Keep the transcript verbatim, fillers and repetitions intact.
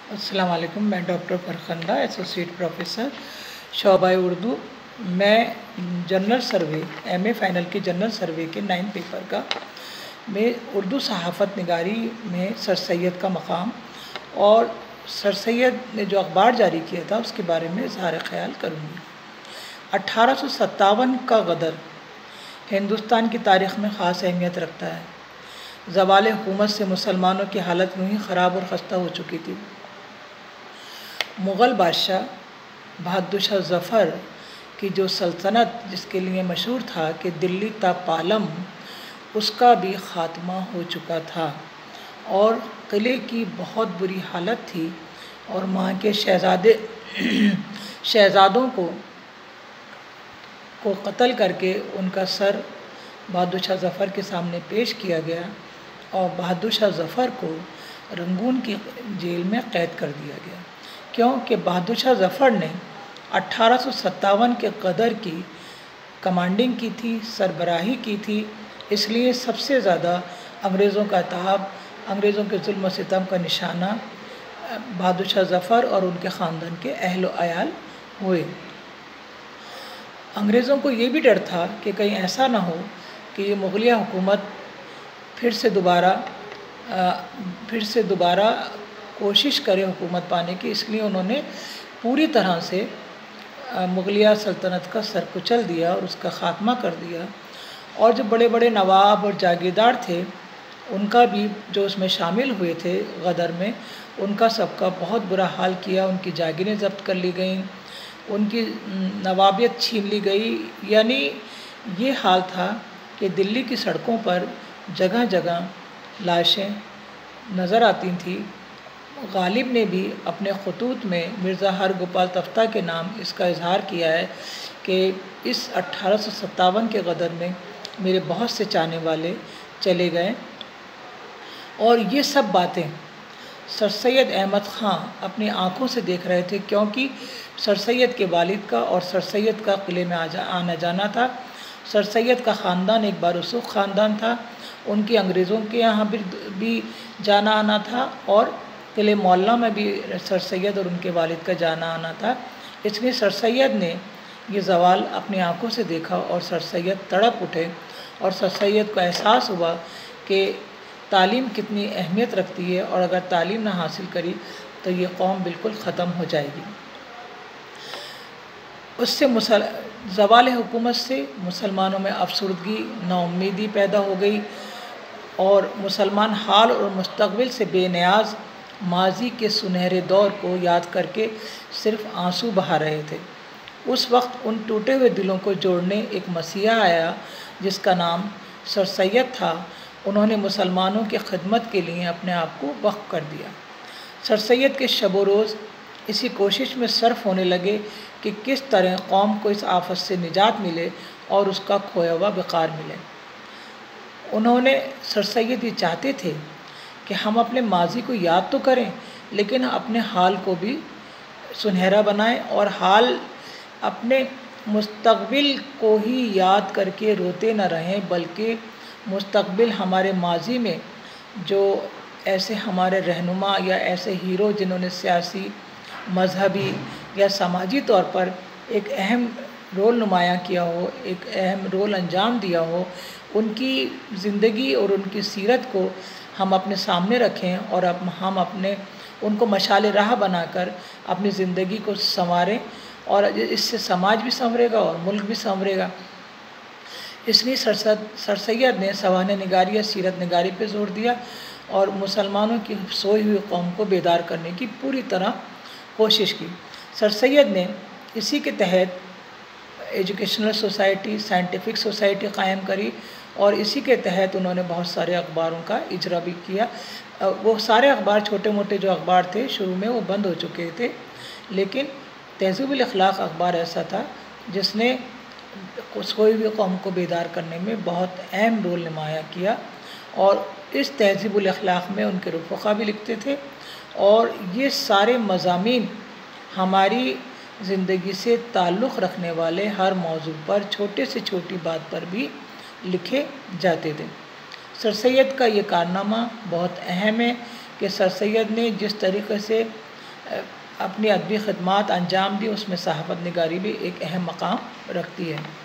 अस्सलाम वालेकुम। मैं डॉक्टर फरखंदा, एसोसिएट प्रोफेसर शोबा उर्दू। मैं जनरल सर्वे एमए फाइनल के जनरल सर्वे के नाइन पेपर का में उर्दू सहाफ़त निगारी में सर सैयद का मकाम और सर सैयद ने जो अखबार जारी किया था उसके बारे में इज़हार ख़याल करूँगी। अट्ठारह सौ सत्तावन का गदर हिंदुस्तान की तारीख़ में ख़ास अहमियत रखता है। ज़वाल हुकूमत से मुसलमानों की हालत यूँ ही ख़राब और ख़स्ता हो चुकी थी। मुग़ल बादशाह बहादुर शाह ज़फ़र की जो सल्तनत जिसके लिए मशहूर था कि दिल्ली ता पालम, उसका भी ख़ात्मा हो चुका था और किले की बहुत बुरी हालत थी और वहाँ के शहज़ादे शहज़ादों को को कत्ल करके उनका सर बहादुर शाह ज़फ़र के सामने पेश किया गया और बहादुर शाह ज़फ़र को रंगून की जेल में क़ैद कर दिया गया, क्योंकि बहादुर शाह ज़फ़र ने अट्ठारह सौ सत्तावन के गदर की कमांडिंग की थी, सरबराही की थी। इसलिए सबसे ज़्यादा अंग्रेज़ों का ताब, अंग्रेज़ों के जुल्म सितम का निशाना बहादुर शाह ज़फ़र और उनके ख़ानदान के अहल व अयाल हुए। अंग्रेज़ों को ये भी डर था कि कहीं ऐसा ना हो कि ये मुग़लिया हुकूमत फिर से दोबारा फिर से दोबारा कोशिश करे हुकूमत पाने की, इसलिए उन्होंने पूरी तरह से मुग़लिया सल्तनत का सर कुचल दिया और उसका ख़ात्मा कर दिया। और जो बड़े बड़े नवाब और जागीरदार थे उनका भी जो उसमें शामिल हुए थे गदर में, उनका सबका बहुत बुरा हाल किया। उनकी जागीरें ज़ब्त कर ली गईं, उनकी नवाबियत छीन ली गई। यानी ये हाल था कि दिल्ली की सड़कों पर जगह जगह लाशें नज़र आती थीं। गालिब ने भी अपने खतूत में मिर्ज़ा हरगोपाल तफ्ता के नाम इसका इजहार किया है कि इस अट्ठारह सौ सत्तावन के गदर में मेरे बहुत से चाहने वाले चले गए। और ये सब बातें सर सैयद अहमद ख़ां अपनी आँखों से देख रहे थे, क्योंकि सर सैयद के वालिद का और सर सैयद का किले में आ जा आना जाना था। सर सैयद का ख़ानदान एक बारूसूख ख़ानदान था, उनकी अंग्रेज़ों के यहाँ भी, भी जाना आना था और किले मौला में भी सर सैयद और उनके वालिद का जाना आना था। इसलिए सर सैयद ने ये ज़वाल अपनी आँखों से देखा और सर सैयद तड़प उठे और सर सैयद को एहसास हुआ कि तालीम कितनी अहमियत रखती है और अगर तालीम ना हासिल करी तो ये कौम बिल्कुल ख़त्म हो जाएगी। उससे मुसल ज़वाल हुकूमत से मुसलमानों में अफसरदगी, नाउम्मीदी पैदा हो गई और मुसलमान हाल और मुस्तक़बिल से बेनियाज़ माजी के सुनहरे दौर को याद करके सिर्फ़ आंसू बहा रहे थे। उस वक्त उन टूटे हुए दिलों को जोड़ने एक मसीहा आया जिसका नाम सर सैयद था। उन्होंने मुसलमानों की खिदमत के लिए अपने आप को वक्फ कर दिया। सर सैयद के शब रोज़ इसी कोशिश में सर्फ होने लगे कि किस तरह कौम को इस आफत से निजात मिले और उसका खोया हुआ वक़ार मिले। उन्होंने सर सैयद ये चाहते थे कि हम अपने माजी को याद तो करें, लेकिन अपने हाल को भी सुनहरा बनाएं और हाल अपने मुस्तक़बिल को ही याद करके रोते न रहें, बल्कि मुस्तक़बिल हमारे माजी में जो ऐसे हमारे रहनुमा या ऐसे हीरो जिन्होंने सियासी, मजहबी या समाजी तौर पर एक अहम रोल नुमायाँ किया हो, एक अहम रोल अंजाम दिया हो, उनकी ज़िंदगी और उनकी सीरत को हम अपने सामने रखें और अब हम अपने उनको मशाल राह बनाकर अपनी ज़िंदगी को संवारें और इससे समाज भी संवरेगा और मुल्क भी संवरेगा। इसलिए सर सर सैयद ने सवाने निगारी या सीरत निगारी पे जोर दिया और मुसलमानों की सोई हुई कौम को बेदार करने की पूरी तरह कोशिश की। सर सैयद ने इसी के तहत एजुकेशनल सोसाइटी, साइंटिफिक सोसाइटी कायम करी और इसी के तहत उन्होंने बहुत सारे अखबारों का इजरा भी किया। वो सारे अखबार, छोटे मोटे जो अखबार थे शुरू में वो बंद हो चुके थे, लेकिन तहज़ीबुल अखलाक अखबार ऐसा था जिसने कोई भी कौम को बेदार करने में बहुत अहम रोल निमाया किया। और इस तहज़ीबुल अखलाक में उनके रफ़क़ा भी लिखते थे और ये सारे मज़ामीन हमारी ज़िंदगी से ताल्लुक़ रखने वाले हर मौजू पर, छोटे से छोटी बात पर भी लिखे जाते थे। सर सैयद का ये कारनामा बहुत अहम है कि सर सैयद ने जिस तरीके से अपनी अदबी खदमात अंजाम दी, उसमें सहाफ़त निगारी भी एक अहम मकाम रखती है।